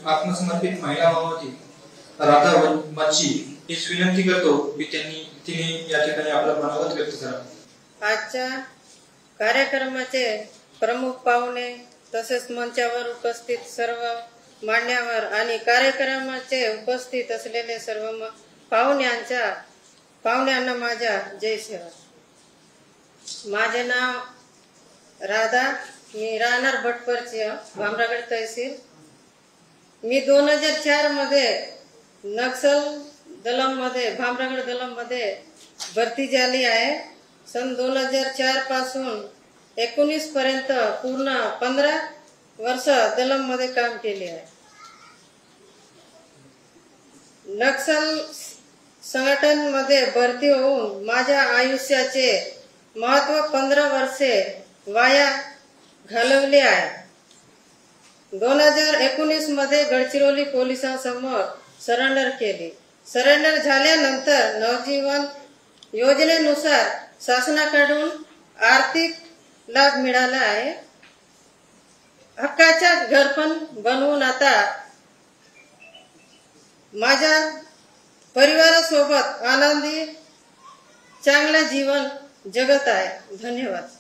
आत्मसमर्पित महिला माओवादी राधा मच्छी हीच विनंती करतो की तिने या ठिकाणी आपला मनोगत व्यक्त करा। आजच्या कार्यक्रमाचे प्रमुख पाहुणे तसेच मंचावर उपस्थित सर्व मान्यवर आणि कार्यक्रमाचे उपस्थित असलेले सर्व पाहुण्यांना माझा जय सेवा। माझे नाव राधा, मी राहणार भटपरची, भामरागड तहसील। मी 2004 मध्ये नक्सल दलम मध्ये भामरागड दलम मध्ये भरती झाली आहे। सन 2004 पासून 19 पर्यंत पूर्ण 15 वर्ष दलम मध्ये काम केले आहे। नक्सल संघटन मध्ये भरती होऊन माझ्या आयुष्याचे महत्व 15 वर्षे वाया घालवले आहे। 2019 मध्ये गडचिरोली पोलिसांसमोर सरेंडर केले। सरेंडर झाल्यानंतर नवजीवन योजनेनुसार शासनाकडून आर्थिक लाभ मिळाला आहे। हक्काच्या घर पण बनवून आता माझ्या परिवारासोबत आनंदी चांगले जीवन जगत आहे। धन्यवाद।